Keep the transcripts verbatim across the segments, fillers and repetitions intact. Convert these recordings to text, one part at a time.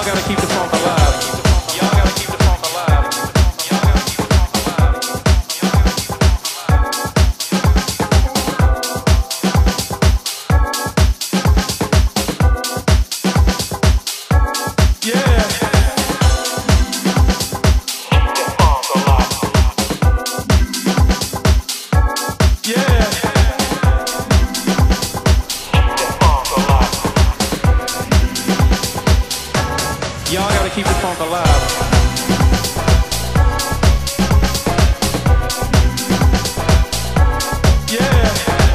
gotta keep the funk alive. Y'all gotta keep the funk alive. Y'all gotta keep the funk alive. Yeah. Y'all gotta keep the funk alive. Yeah.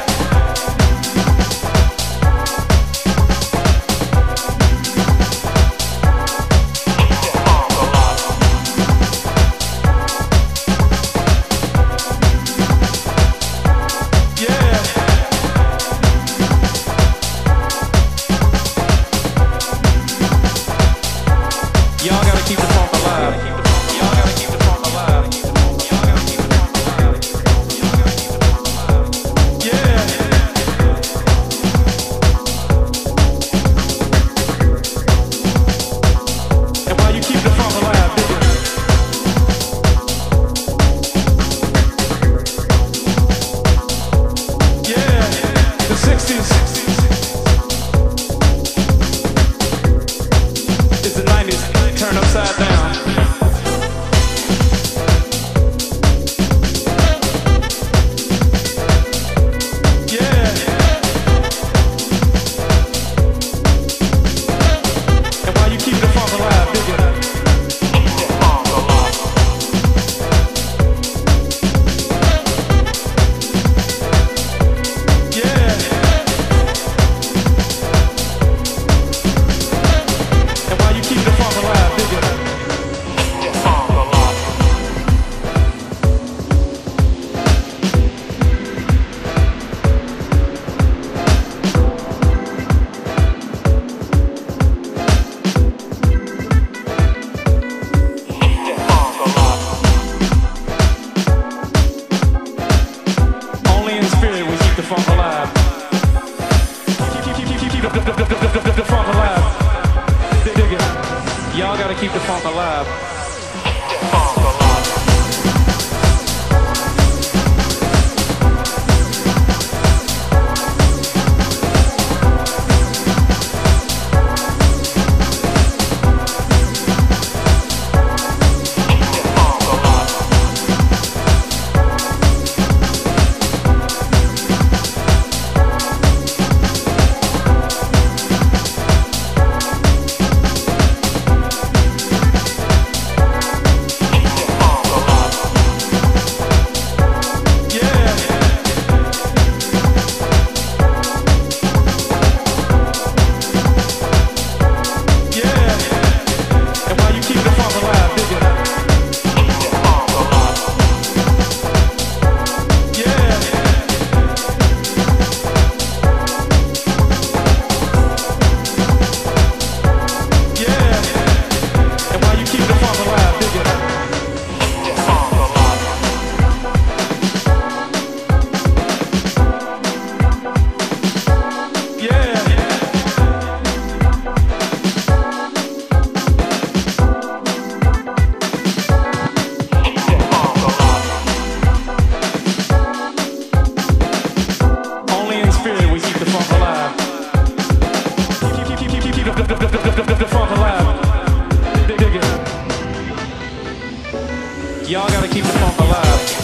Y'all gotta keep the funk alive. Y'all gotta keep the funk alive. Y'all gotta keep the funk alive. Y'all gotta keep the funk alive. Yeah. And while you keep the funk alive, dig it. Yeah. The sixties. It's the nineties. Turn upside down. Yeah. And while you keep the funk alive, dig it. Yeah. And while you keep the funk alive, dig it. Only in spirit we keep the funk alive. Keep, keep, keep, keep, keep the, the, the, the, the, the funk alive. Dig it. Y'all gotta keep the funk alive. Y'all gotta keep the funk alive.